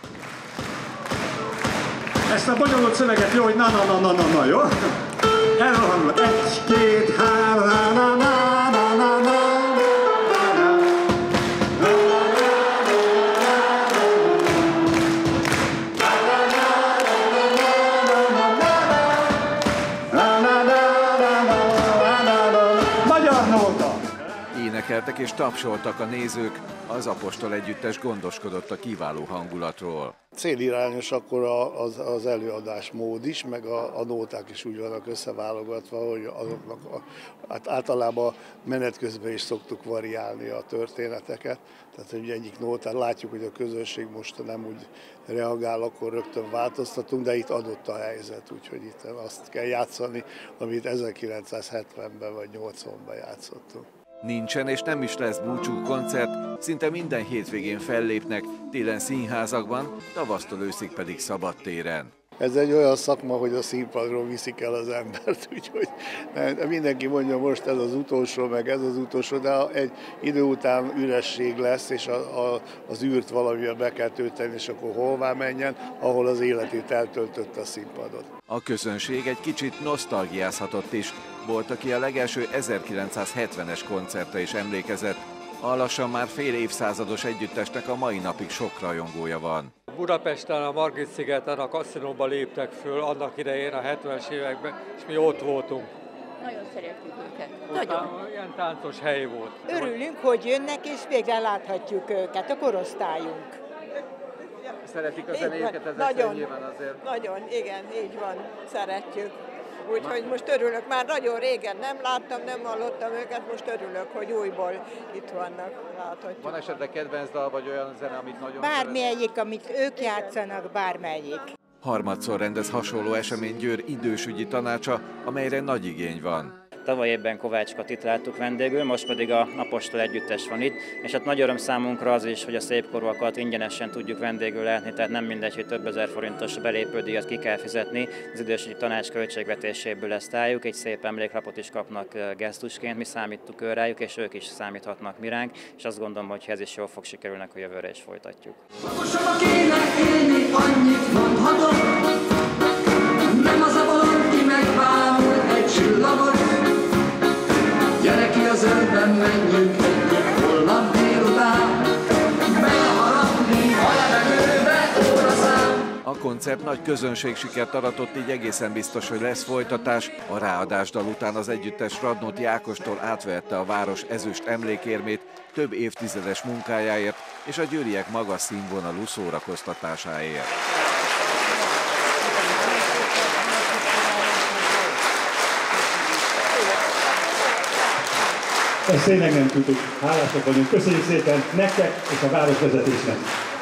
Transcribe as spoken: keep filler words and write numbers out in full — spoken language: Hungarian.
Ezt a bonyolult szöveget jó, hogy na na na na na na, jó? Elrohanul. Egy, két, három, na na na na na na. Magyar nóta! Énekeltek és tapsoltak a nézők, az Apostol Együttes gondoskodott a kiváló hangulatról. Célirányos akkor az, az előadásmód is, meg a, a nóták is úgy vannak összeválogatva, hogy azoknak a, hát általában menet közben is szoktuk variálni a történeteket. Tehát, hogy egyik nótán látjuk, hogy a közönség most nem úgy reagál, akkor rögtön változtatunk, de itt adott a helyzet, úgyhogy itt azt kell játszani, amit ezerkilencszázhetvenben vagy nyolcvanban játszottunk. Nincsen és nem is lesz búcsú koncert, szinte minden hétvégén fellépnek, télen színházakban, tavasztól őszig pedig szabadtéren. Ez egy olyan szakma, hogy a színpadról viszik el az embert, úgyhogy mindenki mondja, most ez az utolsó, meg ez az utolsó, de egy idő után üresség lesz, és a, a, az űrt valamivel be kell tölteni, és akkor hová menjen, ahol az életét eltöltött a színpadot. A közönség egy kicsit nosztalgiázhatott is. Volt, aki a legelső ezerkilencszázhetvenes koncertre is emlékezett. A lassan már fél évszázados együttesnek a mai napig sok rajongója van. Budapesten, a Margit-szigeten, a kaszinóba léptek föl annak idején a hetvenes években, és mi ott voltunk. Nagyon szeretjük őket. Nagyon. Ilyen táncos hely volt. Örülünk, hogy jönnek, és végre láthatjuk őket, a korosztályunk. Szeretik a zenéjüket, ez nagyon, nyilván azért. Nagyon, igen, így van, szeretjük. Úgyhogy most örülök, már nagyon régen nem láttam, nem hallottam őket, most örülök, hogy újból itt vannak, láthatjuk. Van esetleg kedvenc dal, vagy olyan zene, amit nagyon Bármelyik, amit ők játszanak, bármelyik. Harmadszor rendez hasonló esemény Győr idősügyi tanácsa, amelyre nagy igény van. Tavaly évben Kovács Katit láttuk vendégül, most pedig a Apostol Együttes van itt, és hát nagy öröm számunkra az is, hogy a szépkorúakat ingyenesen tudjuk vendégül látni, tehát nem mindegy, hogy több ezer forintos belépődíjat ki kell fizetni, az idősügyi tanács költségvetéséből ezt álljuk, egy szép emléklapot is kapnak gesztusként, mi számítunk rájuk, és ők is számíthatnak mi ránk, és azt gondolom, hogy ez is jól fog sikerülni, hogy jövőre is folytatjuk. Magosabb kéne élni, annyit mondhatok, nem az a bolond, ki megbámul egy csillagot. Gyere ki a zöldben, menjünk együtt holnap délután, megharapni a levegőbe óraszám. A koncert nagy közönségsikert aratott, így egészen biztos, hogy lesz folytatás. A ráadásdal után az együttes Radnóti Ákostól átvette a város ezüst emlékérmét több évtizedes munkájáért és a győriek magas színvonalú szórakoztatásáért. Ezt tényleg nem tudjuk. Hálásak vagyunk. Köszönjük szépen nektek és a városvezetésnek.